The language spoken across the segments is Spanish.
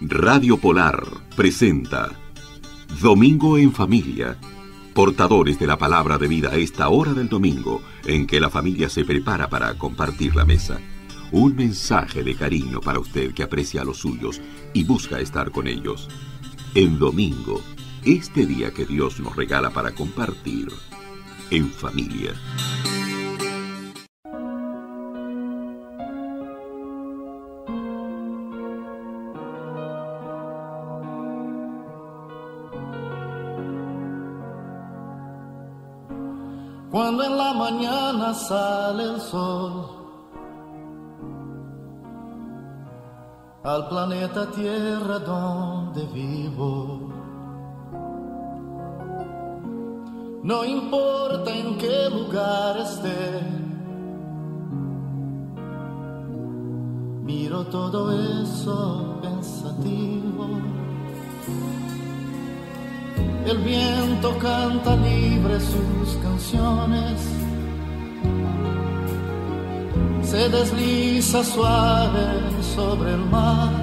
Radio Polar presenta Domingo en Familia, portadores de la palabra de vida a esta hora del domingo en que la familia se prepara para compartir la mesa. Un mensaje de cariño para usted que aprecia a los suyos y busca estar con ellos. En domingo, este día que Dios nos regala para compartir en familia. Cuando en la mañana sale el sol, al planeta Tierra donde vivo, no importa en qué lugar esté, miro todo eso pensativo. El viento canta libre sus canciones, se desliza suave sobre el mar.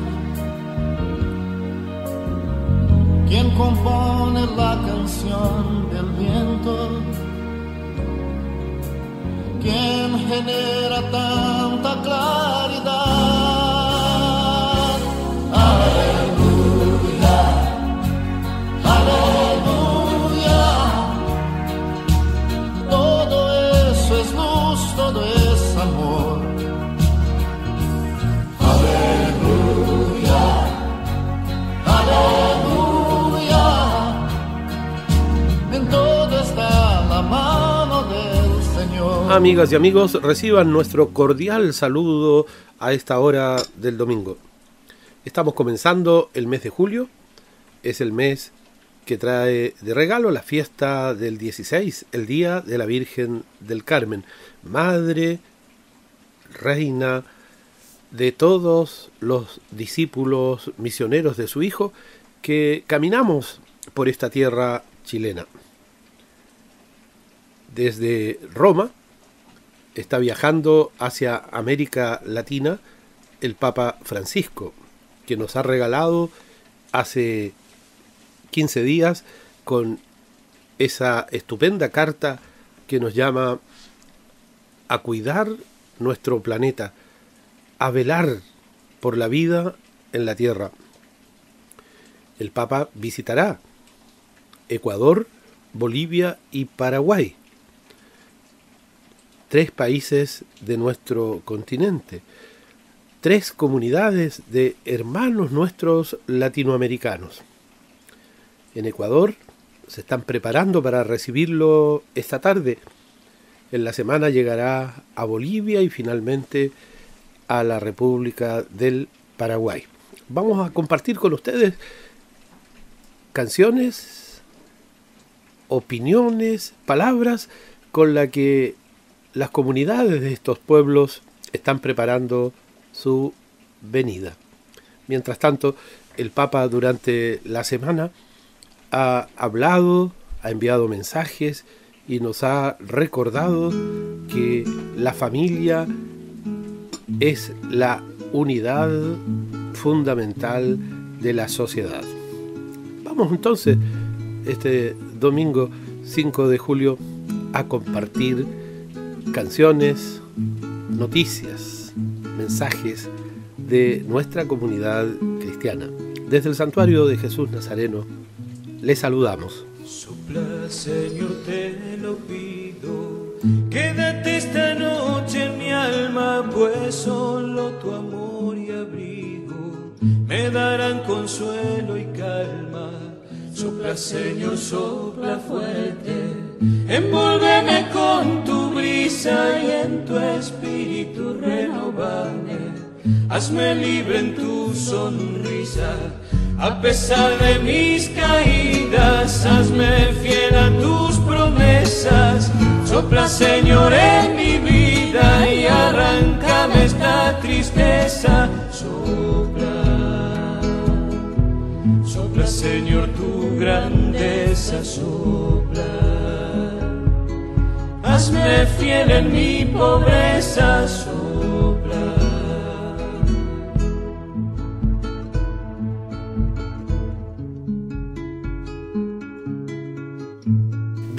¿Quién compone la canción del viento? ¿Quién genera tanta claridad? Aleluya, aleluya. Todo es amor. Aleluya, aleluya. En todo está la mano del Señor. Amigas y amigos, reciban nuestro cordial saludo a esta hora del domingo. Estamos comenzando el mes de julio. Es el mes que trae de regalo la fiesta del 16, el Día de la Virgen del Carmen, Madre, Reina de todos los discípulos misioneros de su Hijo que caminamos por esta tierra chilena. Desde Roma está viajando hacia América Latina el Papa Francisco, que nos ha regalado hace 15 días con esa estupenda carta que nos llama a cuidar nuestro planeta, a velar por la vida en la Tierra. El Papa visitará Ecuador, Bolivia y Paraguay, 3 países de nuestro continente, 3 comunidades de hermanos nuestros latinoamericanos. En Ecuador se están preparando para recibirlo esta tarde. En la semana llegará a Bolivia y finalmente a la República del Paraguay. Vamos a compartir con ustedes canciones, opiniones, palabras con las que las comunidades de estos pueblos están preparando su venida. Mientras tanto, el Papa durante la semana ha hablado, ha enviado mensajes y nos ha recordado que la familia es la unidad fundamental de la sociedad. Vamos entonces este domingo 5 de julio a compartir canciones, noticias, mensajes de nuestra comunidad cristiana. Desde el Santuario de Jesús Nazareno le saludamos. Sopla, Señor, te lo pido, quédate esta noche en mi alma, pues solo tu amor y abrigo me darán consuelo y calma. Sopla, Señor, sopla fuerte, envólveme con tu brisa y en tu espíritu renovame, hazme libre en tu sonrisa. A pesar de mis caídas, hazme fiel a tus promesas. Sopla, Señor, en mi vida y arráncame esta tristeza. Sopla, sopla, Señor, tu grandeza. Sopla, hazme fiel en mi pobreza. Sopla.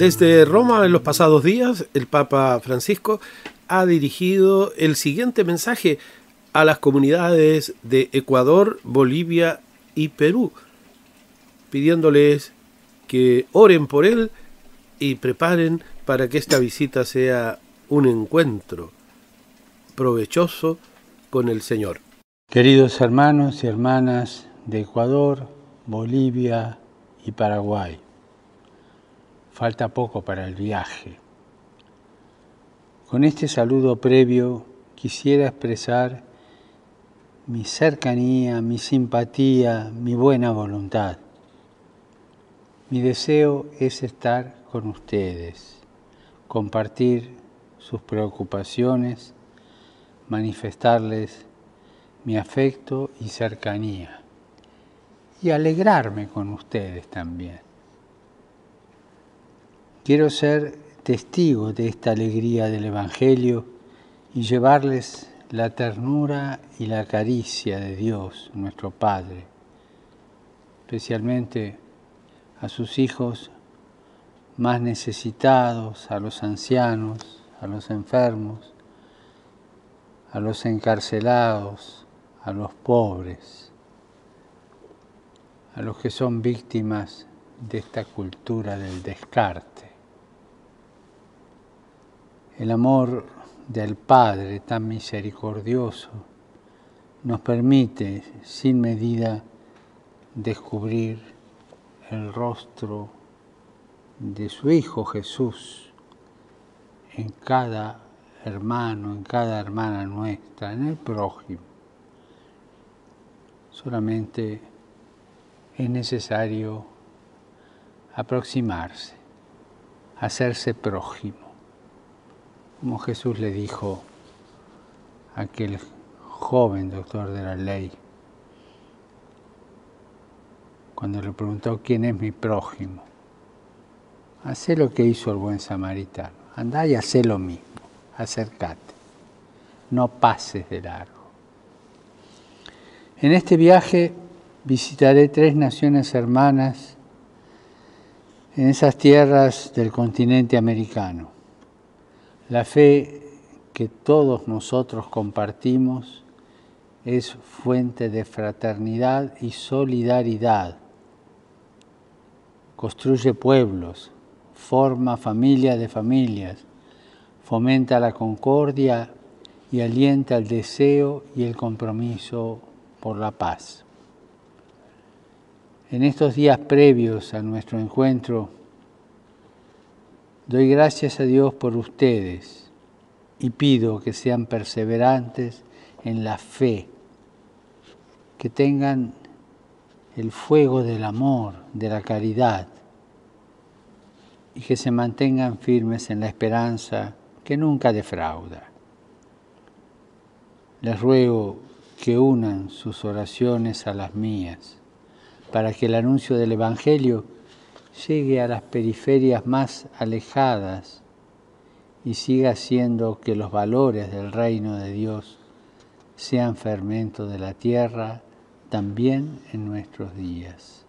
Desde Roma en los pasados días, el Papa Francisco ha dirigido el siguiente mensaje a las comunidades de Ecuador, Bolivia y Perú, pidiéndoles que oren por él y preparen para que esta visita sea un encuentro provechoso con el Señor. Queridos hermanos y hermanas de Ecuador, Bolivia y Paraguay, falta poco para el viaje. Con este saludo previo quisiera expresar mi cercanía, mi simpatía, mi buena voluntad. Mi deseo es estar con ustedes, compartir sus preocupaciones, manifestarles mi afecto y cercanía y alegrarme con ustedes también. Quiero ser testigo de esta alegría del Evangelio y llevarles la ternura y la caricia de Dios, nuestro Padre, especialmente a sus hijos más necesitados, a los ancianos, a los enfermos, a los encarcelados, a los pobres, a los que son víctimas de esta cultura del descarte. El amor del Padre tan misericordioso nos permite sin medida descubrir el rostro de su Hijo Jesús en cada hermano, en cada hermana nuestra, en el prójimo. Solamente es necesario aproximarse, hacerse prójimo. Como Jesús le dijo a aquel joven doctor de la ley, cuando le preguntó quién es mi prójimo. Hacé lo que hizo el buen samaritano. Andá y hacé lo mismo. Acércate. No pases de largo. En este viaje visitaré 3 naciones hermanas en esas tierras del continente americano. La fe que todos nosotros compartimos es fuente de fraternidad y solidaridad. Construye pueblos, forma familias de familias, fomenta la concordia y alienta el deseo y el compromiso por la paz. En estos días previos a nuestro encuentro, doy gracias a Dios por ustedes y pido que sean perseverantes en la fe, que tengan el fuego del amor, de la caridad, y que se mantengan firmes en la esperanza que nunca defrauda. Les ruego que unan sus oraciones a las mías, para que el anuncio del Evangelio llegue a las periferias más alejadas y siga haciendo que los valores del reino de Dios sean fermento de la tierra también en nuestros días.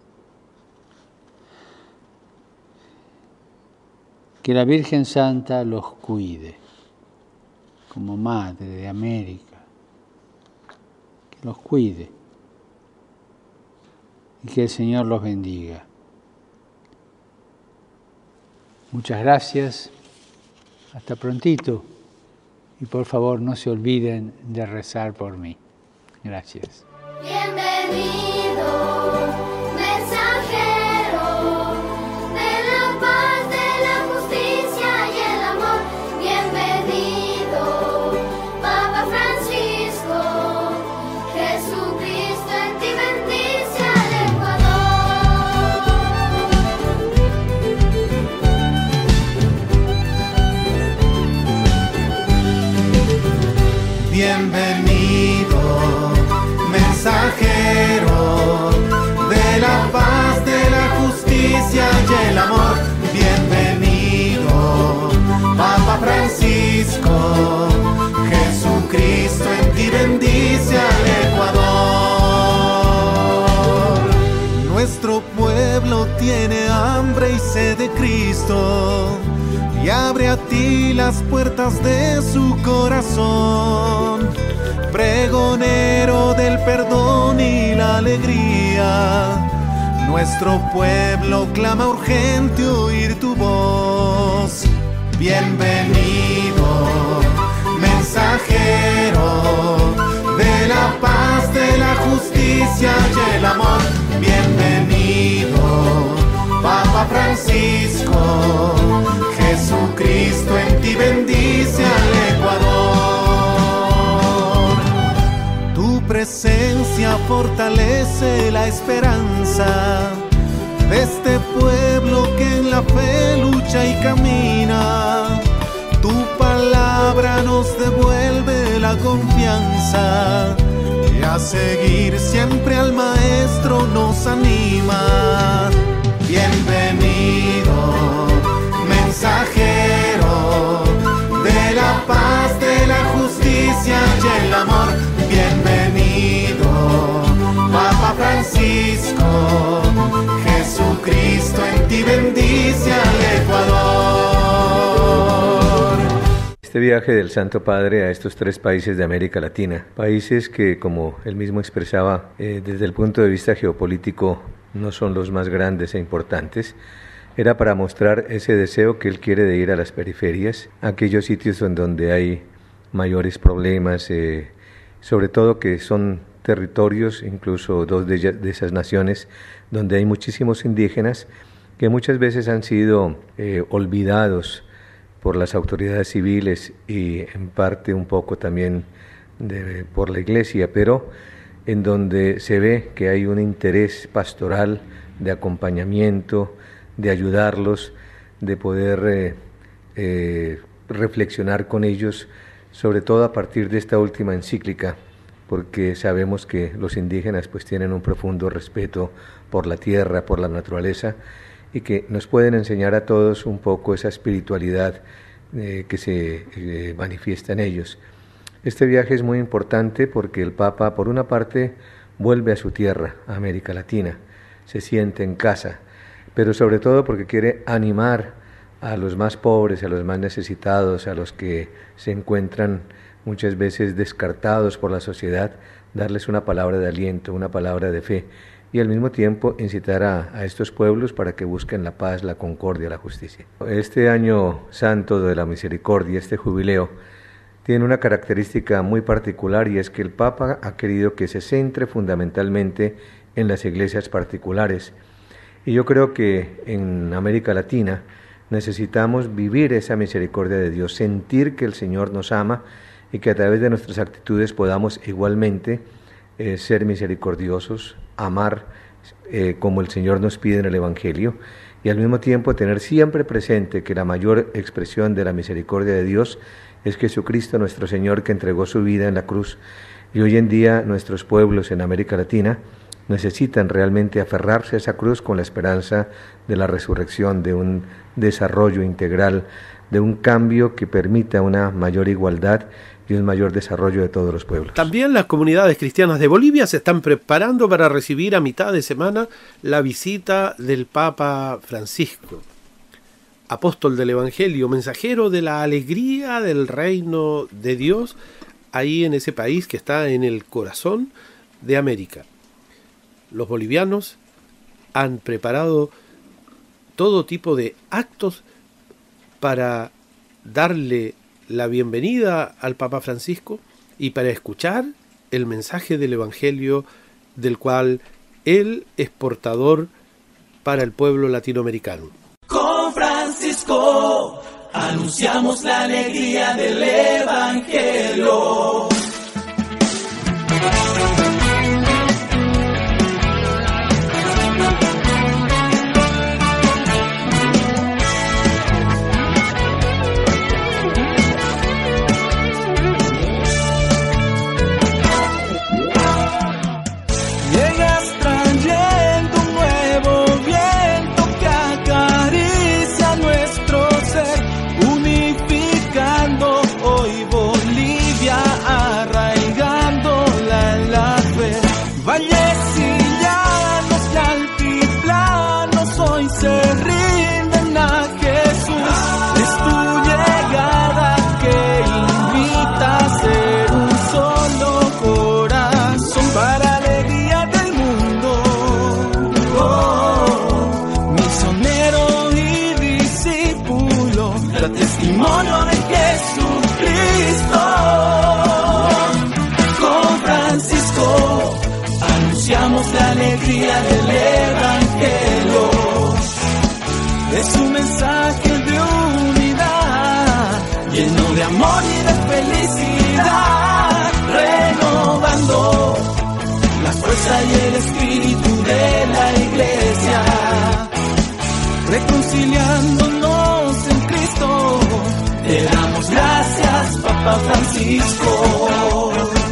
Que la Virgen Santa los cuide como Madre de América, que los cuide y que el Señor los bendiga. Muchas gracias, hasta prontito y por favor no se olviden de rezar por mí. Gracias. Bienvenido, mensajero de la paz, de la justicia y el amor. Bienvenido, Papa Francisco, Jesucristo en ti bendice al Bienvenido, mensajero tiene hambre y sed de Cristo y abre a ti las puertas de su corazón. Pregonero del perdón y la alegría, nuestro pueblo clama urgente oír tu voz. Bienvenido, mensajero de la paz, de la justicia y el amor. Bienvenido, Papa Francisco. Jesucristo en ti bendice al Ecuador. Tu presencia fortalece la esperanza de este pueblo que en la fe lucha y camina. Tu palabra nos devuelve la confianza y a seguir siempre al Maestro nos anima. Bienvenido, mensajero de la paz, de la justicia y el amor. Bienvenido, Papa Francisco. Jesucristo en ti bendice al Ecuador. Este viaje del Santo Padre a estos 3 países de América Latina, países que, como él mismo expresaba, desde el punto de vista geopolítico no son los más grandes e importantes, era para mostrar ese deseo que él quiere de ir a las periferias, a aquellos sitios en donde hay mayores problemas, sobre todo que son territorios, incluso 2 de esas naciones, donde hay muchísimos indígenas que muchas veces han sido olvidados por las autoridades civiles y en parte un poco también por la Iglesia, pero en donde se ve que hay un interés pastoral de acompañamiento, de ayudarlos, de poder reflexionar con ellos, sobre todo a partir de esta última encíclica, porque sabemos que los indígenas pues tienen un profundo respeto por la tierra, por la naturaleza, y que nos pueden enseñar a todos un poco esa espiritualidad que se manifiesta en ellos. Este viaje es muy importante porque el Papa, por una parte, vuelve a su tierra, a América Latina, se siente en casa, pero sobre todo porque quiere animar a los más pobres, a los más necesitados, a los que se encuentran muchas veces descartados por la sociedad, darles una palabra de aliento, una palabra de fe, y al mismo tiempo incitar a estos pueblos para que busquen la paz, la concordia, la justicia. Este año santo de la misericordia, este jubileo, tiene una característica muy particular, y es que el Papa ha querido que se centre fundamentalmente en las iglesias particulares. Y yo creo que en América Latina necesitamos vivir esa misericordia de Dios, sentir que el Señor nos ama y que a través de nuestras actitudes podamos igualmente ser misericordiosos, amar como el Señor nos pide en el Evangelio, y al mismo tiempo tener siempre presente que la mayor expresión de la misericordia de Dios es Jesucristo nuestro Señor, que entregó su vida en la cruz. Y hoy en día nuestros pueblos en América Latina necesitan realmente aferrarse a esa cruz con la esperanza de la resurrección, de un desarrollo integral, de un cambio que permita una mayor igualdad y un mayor desarrollo de todos los pueblos. También las comunidades cristianas de Bolivia se están preparando para recibir a mitad de semana la visita del Papa Francisco, apóstol del Evangelio, mensajero de la alegría del reino de Dios, ahí en ese país que está en el corazón de América. Los bolivianos han preparado todo tipo de actos para darle la bienvenida al Papa Francisco y para escuchar el mensaje del Evangelio del cual él es portador para el pueblo latinoamericano. Con Francisco anunciamos la alegría del Evangelio. Unificando hoy Bolivia, arraigando la cantemos la alegría del Evangelio. Es un mensaje de unidad, lleno de amor y de felicidad, renovando la fuerza y el espíritu de la iglesia, reconciliándonos en Cristo. Te damos gracias, Papa Francisco.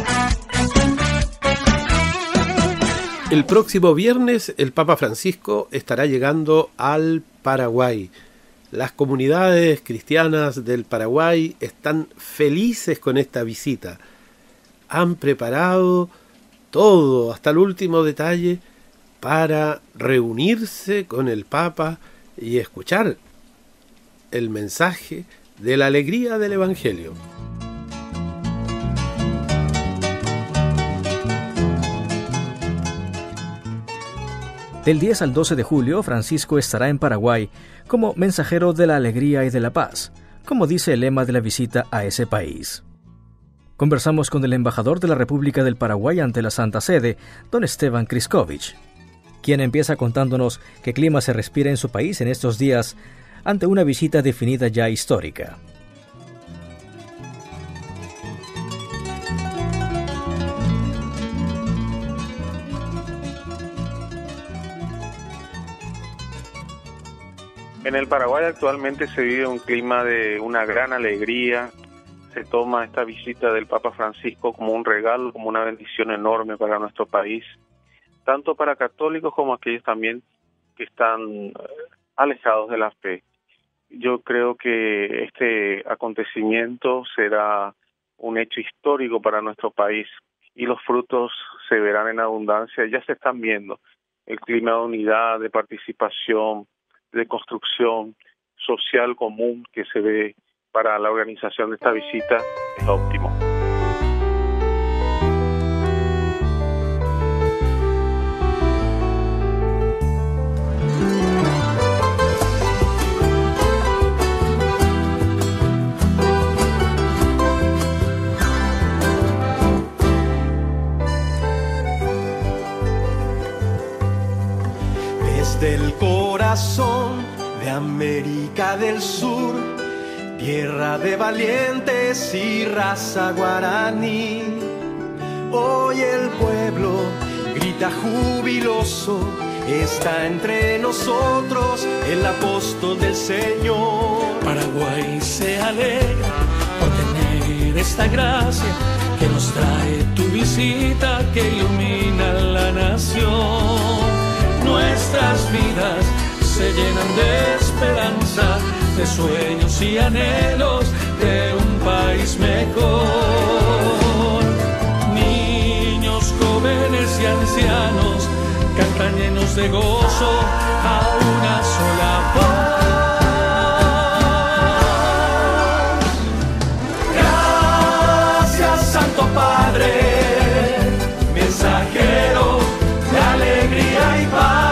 El próximo viernes el Papa Francisco estará llegando al Paraguay. Las comunidades cristianas del Paraguay están felices con esta visita. Han preparado todo, hasta el último detalle, para reunirse con el Papa y escuchar el mensaje de la alegría del Evangelio. Del 10 al 12 de julio, Francisco estará en Paraguay como mensajero de la alegría y de la paz, como dice el lema de la visita a ese país. Conversamos con el embajador de la República del Paraguay ante la Santa Sede, don Esteban Kriskovich, quien empieza contándonos qué clima se respira en su país en estos días ante una visita definida ya histórica. En el Paraguay actualmente se vive un clima de una gran alegría. Se toma esta visita del Papa Francisco como un regalo, como una bendición enorme para nuestro país, tanto para católicos como aquellos también que están alejados de la fe. Yo creo que este acontecimiento será un hecho histórico para nuestro país y los frutos se verán en abundancia. Ya se están viendo el clima de unidad, de participación, de construcción social común que se ve para la organización de esta visita es óptimo. Desde el corazón de América del Sur, tierra de valientes y raza guaraní, hoy el pueblo grita jubiloso, está entre nosotros el apóstol del Señor. Paraguay se alegra por tener esta gracia que nos trae tu visita, que ilumina la nación. Nuestras vidas se llenan de esperanza, de sueños y anhelos de un país mejor. Niños, jóvenes y ancianos cantan llenos de gozo a una sola voz. Gracias, Santo Padre, mensajero de alegría y paz.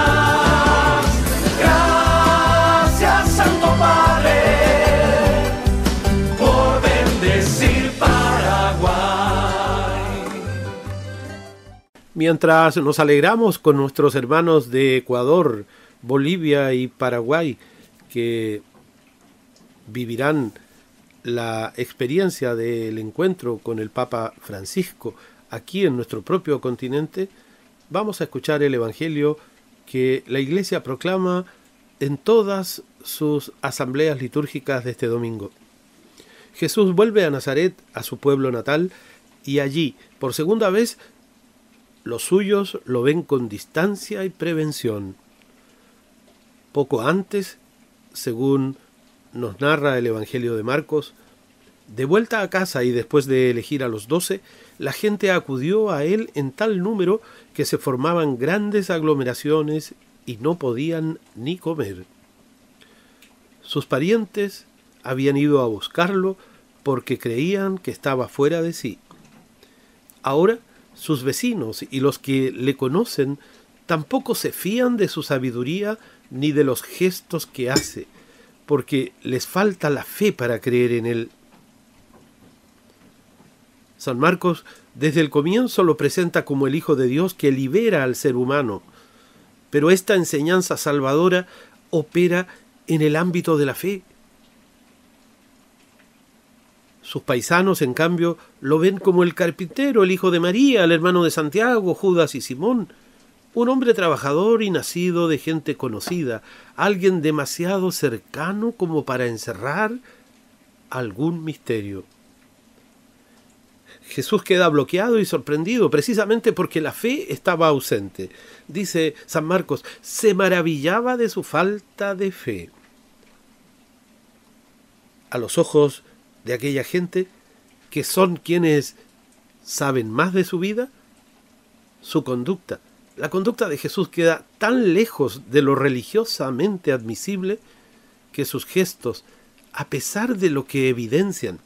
Mientras nos alegramos con nuestros hermanos de Ecuador, Bolivia y Paraguay, que vivirán la experiencia del encuentro con el Papa Francisco aquí en nuestro propio continente, vamos a escuchar el Evangelio que la Iglesia proclama en todas sus asambleas litúrgicas de este domingo. Jesús vuelve a Nazaret, a su pueblo natal, y allí, por segunda vez, los suyos lo ven con distancia y prevención. Poco antes, según nos narra el Evangelio de Marcos, de vuelta a casa y después de elegir a los 12, la gente acudió a él en tal número que se formaban grandes aglomeraciones y no podían ni comer. Sus parientes habían ido a buscarlo porque creían que estaba fuera de sí. Ahora, sus vecinos y los que le conocen tampoco se fían de su sabiduría ni de los gestos que hace, porque les falta la fe para creer en él. San Marcos Desde el comienzo lo presenta como el Hijo de Dios que libera al ser humano, pero esta enseñanza salvadora opera en el ámbito de la fe. Sus paisanos, en cambio, lo ven como el carpintero, el hijo de María, el hermano de Santiago, Judas y Simón, un hombre trabajador y nacido de gente conocida, alguien demasiado cercano como para encerrar algún misterio. Jesús queda bloqueado y sorprendido precisamente porque la fe estaba ausente. Dice San Marcos, se maravillaba de su falta de fe. A los ojos de aquella gente que son quienes saben más de su vida, su conducta, la conducta de Jesús queda tan lejos de lo religiosamente admisible que sus gestos, a pesar de lo que evidencian,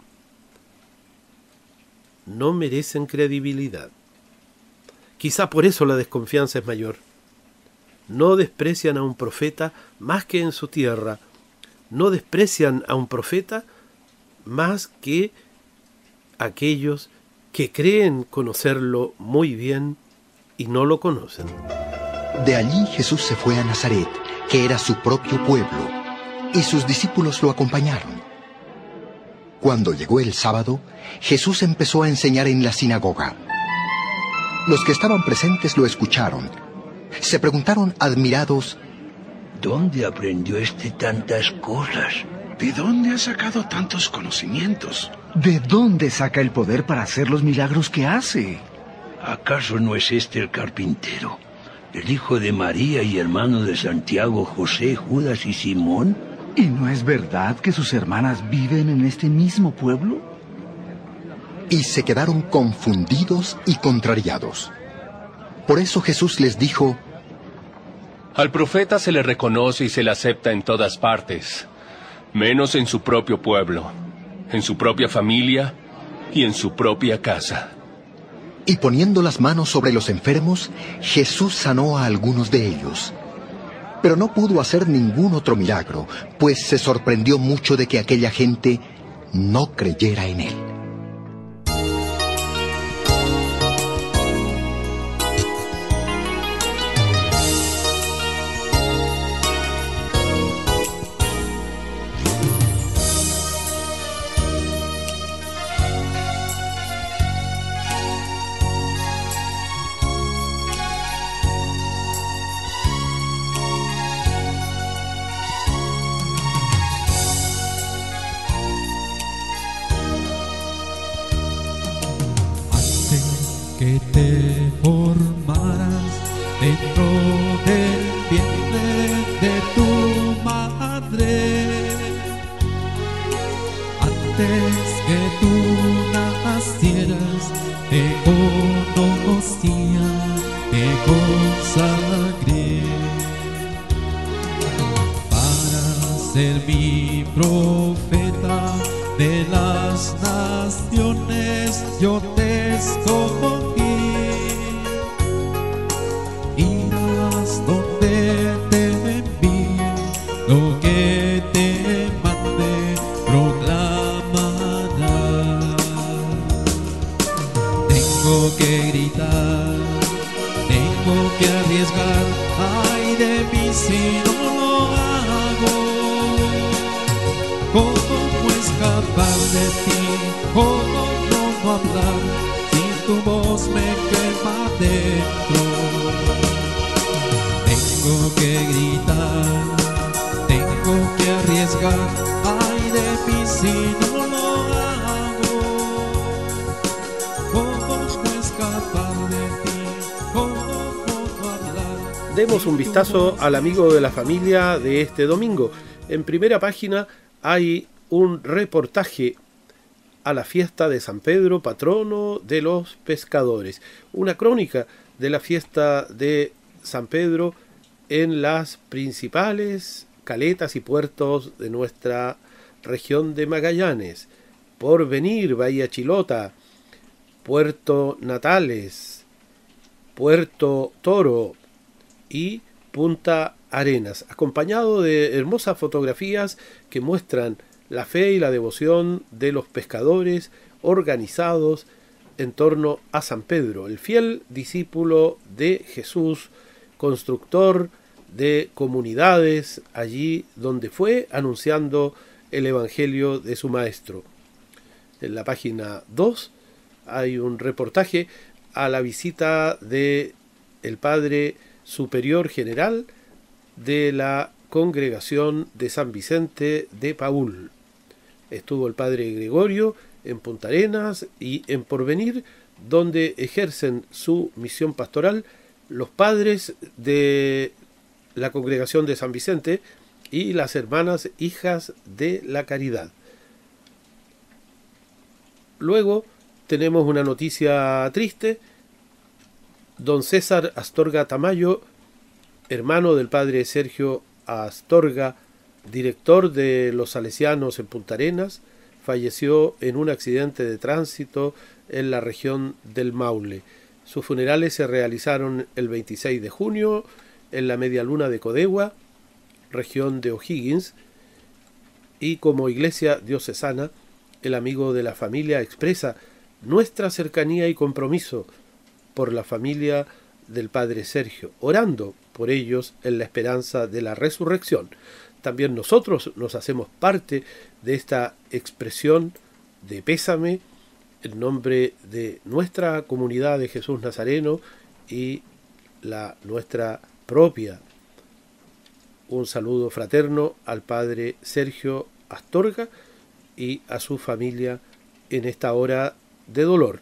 no merecen credibilidad. Quizá por eso la desconfianza es mayor. No desprecian a un profeta más que en su tierra. No desprecian a un profeta más que aquellos que creen conocerlo muy bien y no lo conocen. De allí Jesús se fue a Nazaret, que era su propio pueblo, y sus discípulos lo acompañaron. Cuando llegó el sábado, Jesús empezó a enseñar en la sinagoga. Los que estaban presentes lo escucharon. Se preguntaron admirados, ¿dónde aprendió tantas cosas? ¿De dónde ha sacado tantos conocimientos? ¿De dónde saca el poder para hacer los milagros que hace? ¿Acaso no es el carpintero, el hijo de María y hermano de Santiago, José, Judas y Simón? ¿Y no es verdad que sus hermanas viven en este mismo pueblo? Y se quedaron confundidos y contrariados. Por eso Jesús les dijo, al profeta se le reconoce y se le acepta en todas partes, menos en su propio pueblo, en su propia familia y en su propia casa. Y poniendo las manos sobre los enfermos, Jesús sanó a algunos de ellos. Pero no pudo hacer ningún otro milagro, pues se sorprendió mucho de que aquella gente no creyera en él. Que te formaras dentro del vientre de tu madre, antes que tú nacieras, te conocía, te consagré para ser mi profeta de las naciones. Yo te escogí. Irás donde te envíe, lo que te mande proclamarás. Tengo que gritar, tengo que arriesgar, ay de mí si no lo hago. ¿Cómo escapar de ti? ¿Cómo no hablar si tu voz me quema dentro? Tengo que gritar, tengo que arriesgar, ay de mí si no lo hago. ¿Cómo escapar de ti? ¿Cómo no hablar? Demos un vistazo al amigo de la familia de este domingo. En primera página hay un reportaje a la fiesta de San Pedro, patrono de los pescadores. Una crónica de la fiesta de San Pedro en las principales caletas y puertos de nuestra región de Magallanes. Porvenir, Bahía Chilota, Puerto Natales, Puerto Toro y Punta Arenas, acompañado de hermosas fotografías que muestran la fe y la devoción de los pescadores organizados en torno a San Pedro, el fiel discípulo de Jesús, constructor de comunidades allí donde fue anunciando el Evangelio de su Maestro. En la página 2 hay un reportaje a la visita de el Padre Superior General de la Congregación de San Vicente de Paúl. Estuvo el Padre Gregorio en Punta Arenas y en Porvenir, donde ejercen su misión pastoral los padres de la Congregación de San Vicente y las hermanas hijas de la Caridad. Luego tenemos una noticia triste. Don César Astorga Tamayo, hermano del Padre Sergio Astorga, director de los Salesianos en Punta Arenas, falleció en un accidente de tránsito en la región del Maule. Sus funerales se realizaron el 26 de junio en la media luna de Codegua, región de O'Higgins, y como iglesia diocesana, el amigo de la familia expresa nuestra cercanía y compromiso por la familia del Padre Sergio, orando por ellos en la esperanza de la resurrección. También nosotros nos hacemos parte de esta expresión de pésame en nombre de nuestra comunidad de Jesús Nazareno y la nuestra propia. Un saludo fraterno al Padre Sergio Astorga y a su familia en esta hora de dolor.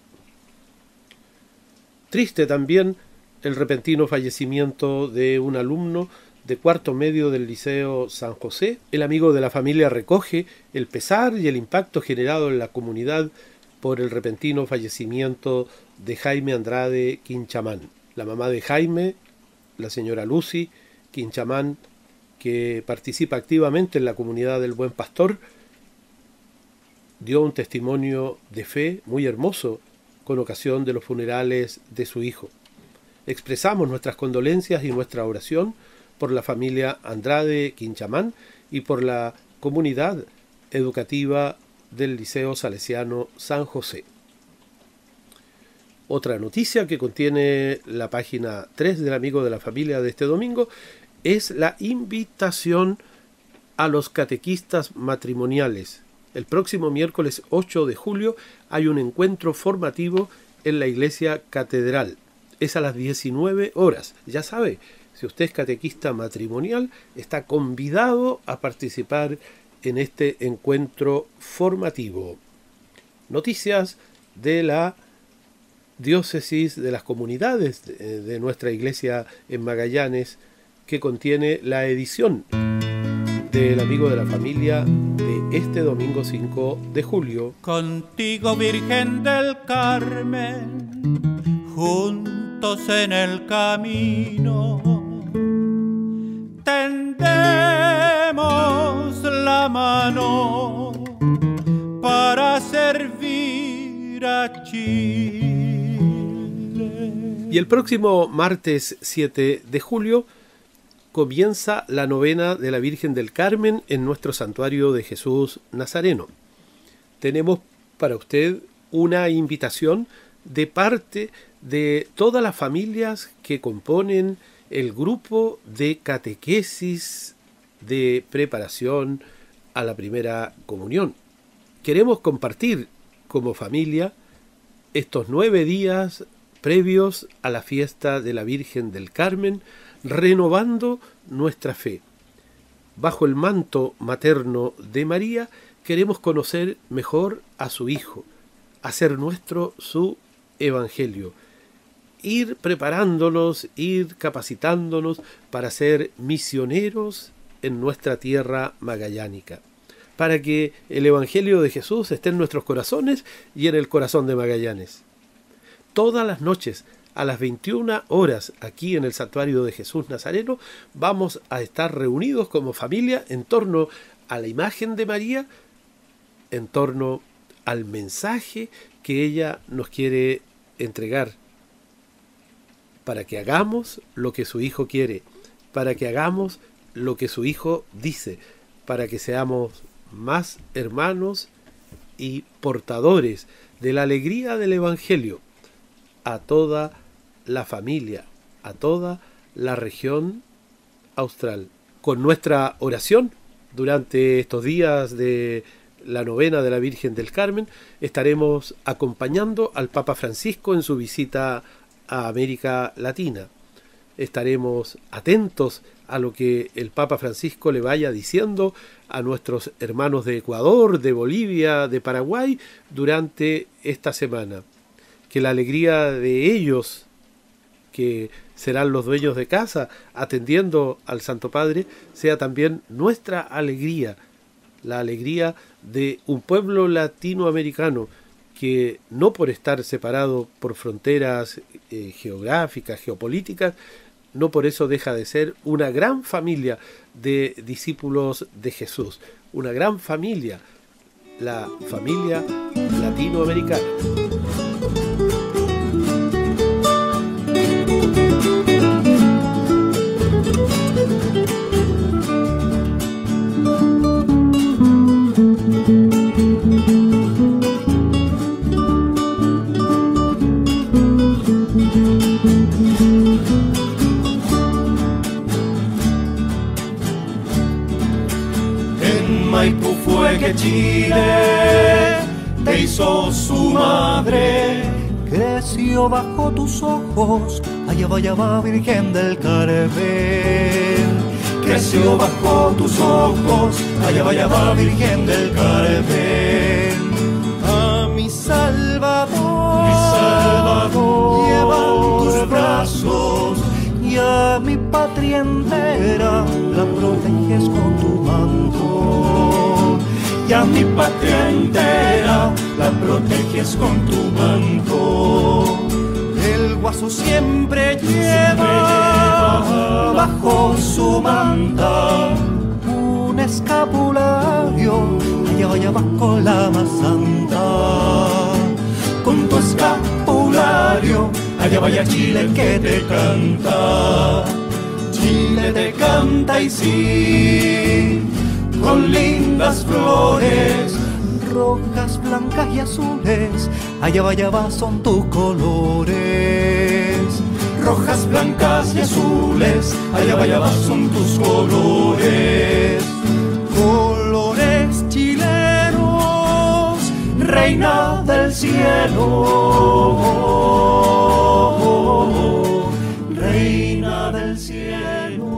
Triste también el repentino fallecimiento de un alumno de cuarto medio del Liceo San José. El amigo de la familia recoge el pesar y el impacto generado en la comunidad por el repentino fallecimiento de Jaime Andrade Quinchamán. La mamá de Jaime, la señora Lucy Quinchamán, que participa activamente en la comunidad del Buen Pastor, dio un testimonio de fe muy hermoso con ocasión de los funerales de su hijo. Expresamos nuestras condolencias y nuestra oración por la familia Andrade Quinchamán y por la comunidad educativa del Liceo Salesiano San José. Otra noticia que contiene la página 3 del amigo de la familia de este domingo es la invitación a los catequistas matrimoniales. El próximo miércoles 8 de julio hay un encuentro formativo en la Iglesia Catedral. Es a las 19 horas. Ya sabe, si usted es catequista matrimonial, está convidado a participar en este encuentro formativo. Noticias de la diócesis, de las comunidades de nuestra iglesia en Magallanes, que contiene la edición del amigo de la familia de este domingo 5 de julio. Contigo, Virgen del Carmen, juntos en el camino, tendemos la mano para servir a Chile. Y el próximo martes 7 de julio comienza la novena de la Virgen del Carmen en nuestro santuario de Jesús Nazareno. Tenemos para usted una invitación de parte de todas las familias que componen el grupo de catequesis de preparación a la primera comunión. Queremos compartir como familia estos 9 días previos a la fiesta de la Virgen del Carmen, renovando nuestra fe. Bajo el manto materno de María, queremos conocer mejor a su Hijo, hacer nuestro su Evangelio, ir preparándonos, ir capacitándonos para ser misioneros en nuestra tierra magallánica, para que el Evangelio de Jesús esté en nuestros corazones y en el corazón de Magallanes. Todas las noches, a las 21 horas, aquí en el Santuario de Jesús Nazareno, vamos a estar reunidos como familia en torno a la imagen de María, en torno al mensaje que ella nos quiere entregar, para que hagamos lo que su Hijo quiere, para que hagamos lo que su Hijo dice, para que seamos más hermanos y portadores de la alegría del Evangelio a toda la familia, a toda la región austral. Con nuestra oración durante estos días de la novena de la Virgen del Carmen, estaremos acompañando al Papa Francisco en su visita a América Latina. Estaremos atentos a lo que el Papa Francisco le vaya diciendo a nuestros hermanos de Ecuador, de Bolivia, de Paraguay durante esta semana. Que la alegría de ellos, que serán los dueños de casa atendiendo al Santo Padre, sea también nuestra alegría, la alegría de un pueblo latinoamericano que no por estar separado por fronteras geográficas, geopolíticas, no por eso deja de ser una gran familia de discípulos de Jesús, una gran familia, la familia latinoamericana. Maipú fue que Chile te hizo su madre. Creció bajo tus ojos, allá va Virgen del Carmen. Creció bajo tus ojos, allá va Virgen del Carmen. A mi Salvador, lleva tus brazos, y a mi patria entera la proteges con tu manto. Y a mi patria entera la proteges con tu manto. El guaso siempre lleva bajo su manta un escapulario, allá va con la más santa. Con tu escapulario, allá vaya Chile que te canta. Chile te canta y sí, con lindas flores, rojas, blancas y azules, allá va son tus colores. Rojas, blancas y azules, allá va son tus colores. Colores chilenos, reina del cielo, reina del cielo.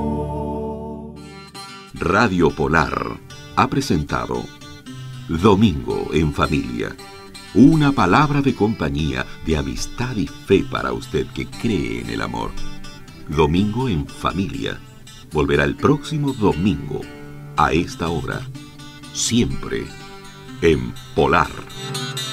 Radio Polar ha presentado Domingo en Familia. Una palabra de compañía, de amistad y fe para usted que cree en el amor. Domingo en Familia volverá el próximo domingo a esta hora, siempre en Polar.